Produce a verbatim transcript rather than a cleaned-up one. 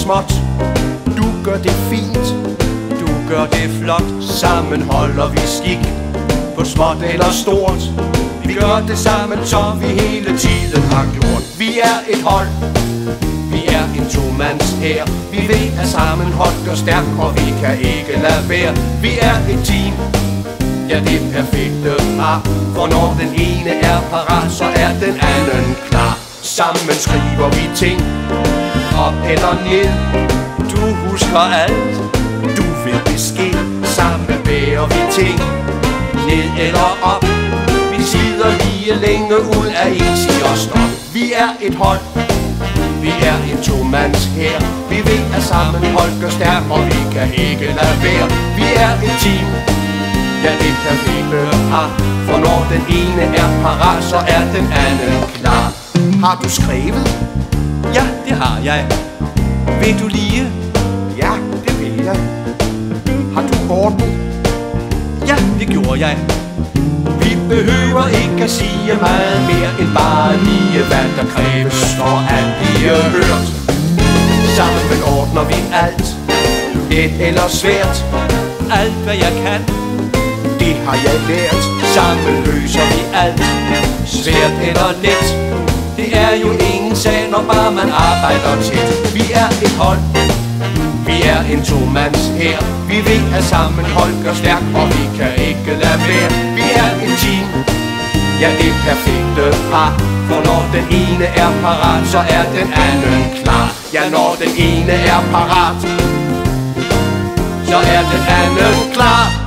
småt, du gør det fint, du gør det flot. sammen holder vi skik, på småt eller stort. Vi gør det sammen, som vi hele tiden har gjort. Vi er et hold, vi er en tomands hær. Vi ved, at sammenhold gør stærk, og vi kan ikke lade være. Vi er et team, ja, det perfekte par. For når den ene er parat, så er den anden klar. Sammen skriver vi ting, op eller ned. Du husker alt, du vil besked. Sammen bærer vi ting, ned eller op. Vi sidder lige længe ud af en siger stop. Vi er et hold, vi er en tomands hær. Vi ved, at sammenhold gør stærk, og vi kan ikke lade være. Vi er et team, ja, det perfekte par. For når den ene er parat, så er den anden klar. Har du skrevet? ja, det har jeg. Vil du lige? Ja, det vil jeg. Har du ordnet? Ja, det gjorde jeg. Vi behøver ikke at sige meget mere end bare lige hvad der kræves for at blive hørt. Sammen ordner vi alt, let eller svært. Alt hvad jeg kan, det har jeg lært. Sammen løser vi alt, svært eller let. Det er jo ingen sag, når bare man arbejder tæt. Vi er et hold, vi er en tomands hær. Vi ved, at sammenhold gør stærk, og vi kan ikke lade være. Vi er et team, ja, det perfekte par. For når den ene er parat, så er den anden klar. Ja, når den ene er parat, så er den anden klar.